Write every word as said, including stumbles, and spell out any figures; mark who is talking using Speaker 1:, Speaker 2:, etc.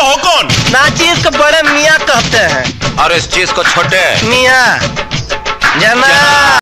Speaker 1: हो कौन?
Speaker 2: नाचीज को बड़े मियाँ कहते हैं
Speaker 1: और इस चीज को छोटे
Speaker 2: मियाँ। जना